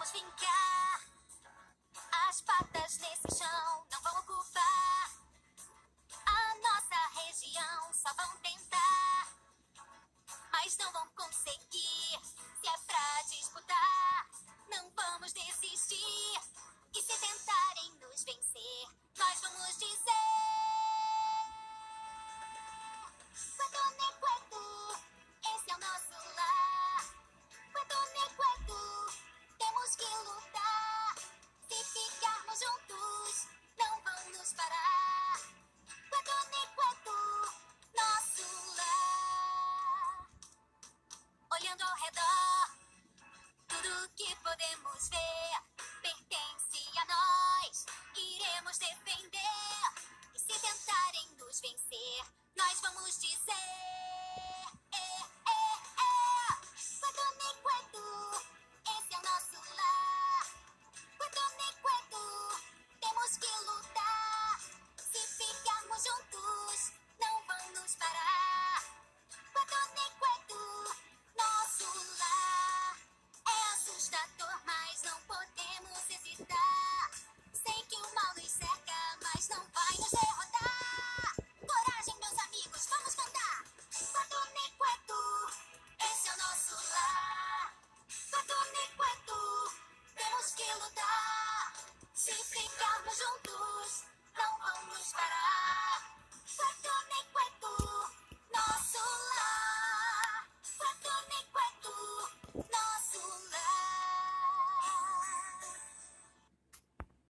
Vamos fincar as patas nesse chão, não vão ocupar a nossa região, só vão tentar, mas não vão conseguir. Se é pra disputar, não vamos desistir. E se tentarem nos vencer, nós vamos dizer: Quetu, esse é o nosso lar. Quetu, temos que lutar. Se ficarmos juntos, não vão nos parar. Quetu, nosso lar. Olhando ao redor, tudo que podemos ver pertence a nós. Iremos defender. E se tentarem nos vencer, nós vamos dizer: